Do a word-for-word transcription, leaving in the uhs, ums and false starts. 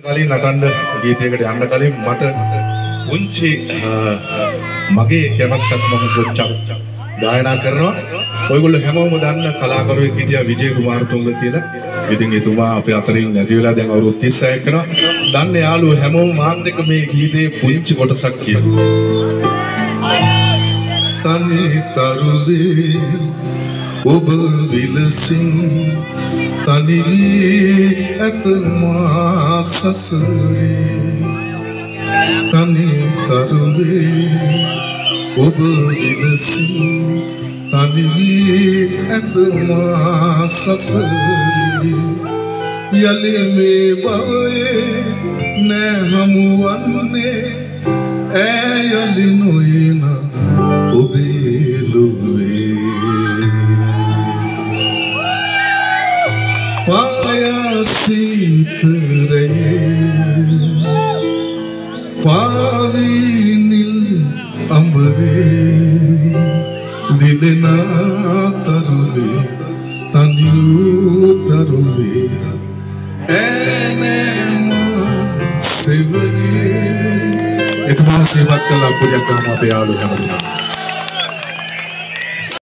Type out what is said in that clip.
කලින් නටන්න ගීතයකට යන්න කලින් මට පුංචි මගේ කැමැත්තක් මම පොච්චක් ගායනා කරනවා. ඔයගොල්ලෝ හැමෝම දන්න කලාකරුවෙක් හිටියා විජේ කුමාරතුංග කියලා. ඉතින් එතුමා අපේ අතරින් නැති වෙලා දැන් අවුරුදු තිස් හයක් කරනවා. දන්න යාළුවෝ හැමෝම මාත් එක්ක මේ ගීතේ පුංචි කොටසක් කියනවා. තනි තරුවේ ඔබ විලසින් තනි වී ඇත මා සසරේ තනි තරුවේ ඔබ විලසින් තනි වී ඇත මා සසරේ යලි මේ භවයේ නැ හමුවන්නේ ඈ යලි නොයන ඔබේ ලොවේ පායසිතරේ පාවිනිල් අඹරේ දිලනා තරුවේ තනියු තරුවේ ඈනම සෙවනේ එතුමා සේවස් කළා පුජක් ගන්න අපේ යාළුවෝ හැමෝටම